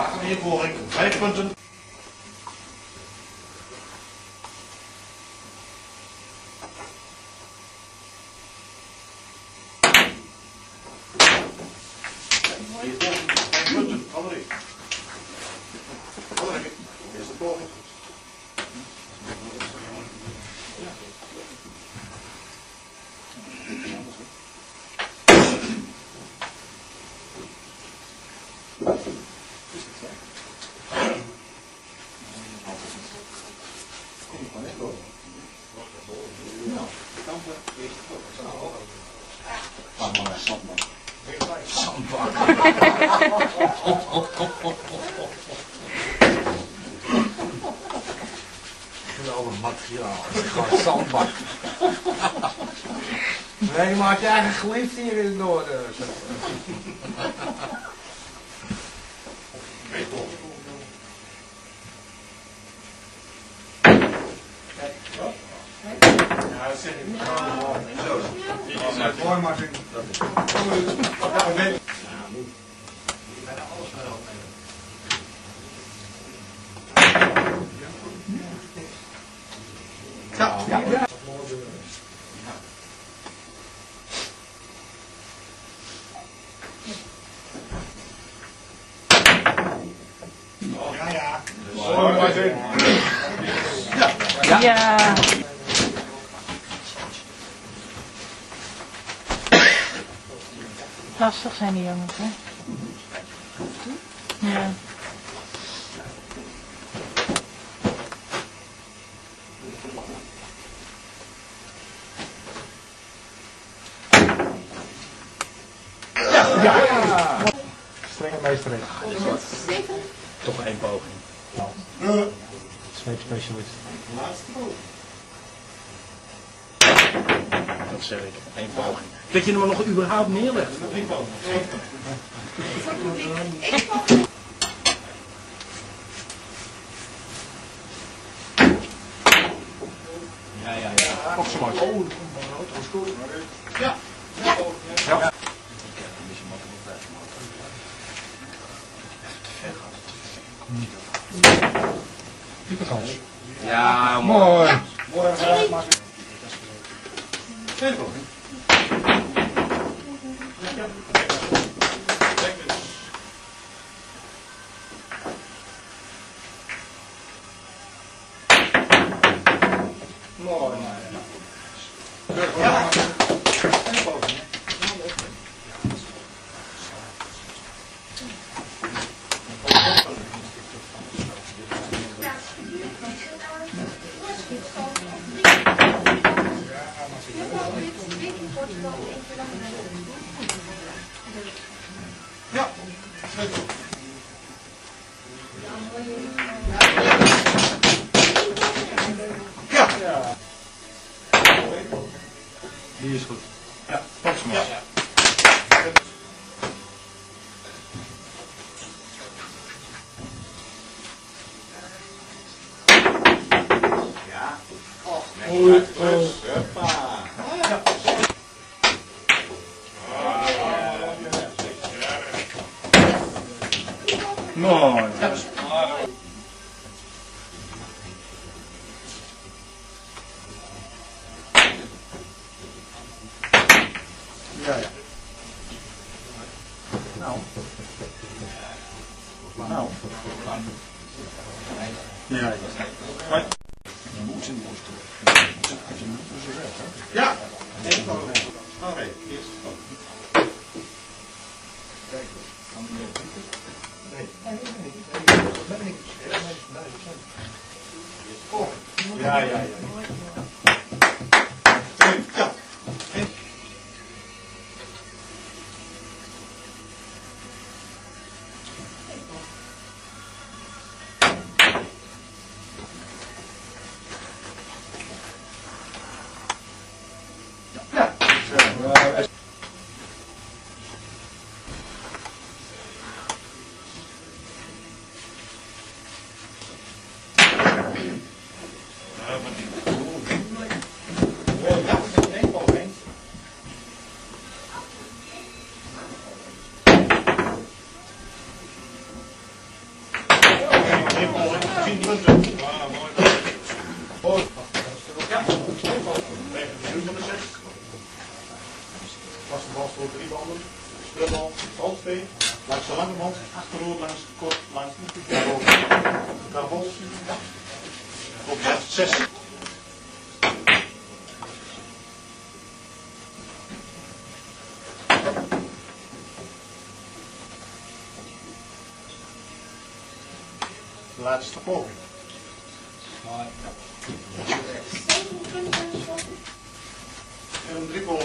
Invoering 5 punten. Geweldig materiaal. Gewoon zandbak. Nee, je maakt je eigen geliefd hier in het noorden. Ja, dat zeg ik niet. Zo. Mooi, Martin. Ja. Ja. Ja, ja. Mooi, Martin. Ja. Ja. Lastig zijn die jongens, hè? Ja. Ja. Strenge meesterin. Toch één poging. Zweepspecialist. Dat zeg ik, één poging. Dat je hem nog überhaupt neerlegt. Ja. Ook zo mooi. Oh, dat is goed. Ja. Ja. Diepe kans. Ja, Mooi. Mooi. Tweede poging. Mooi. Ja. Tweede poging. Ja. Ja. Die is goed. Ja. Pak ze maar. Ja. Oei. Hoppa. Ja. Mooi. Ja. Nou. Nou. Ja. Ja. Eén poging. Oké, eerst. Ja. Ja. van de 6. Vaste bal voor 3 banden. Speelbal, handspeen. Langs de lange band, achteroor, langs kort, langs karabol. Op 6. De laatste poging. En een dribbel.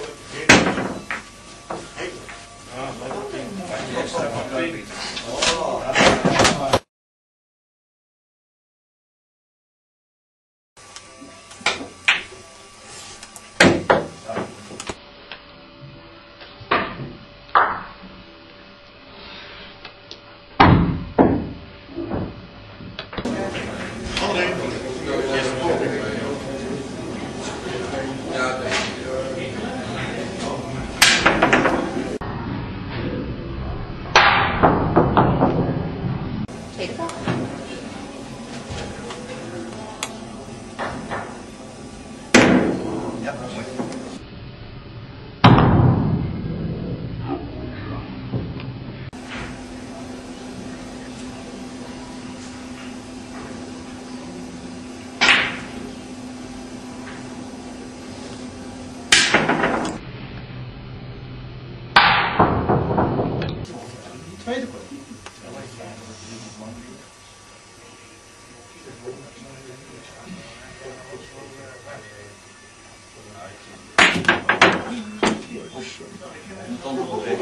Tweede bal. Ja, mooi. Tweede bal. Dan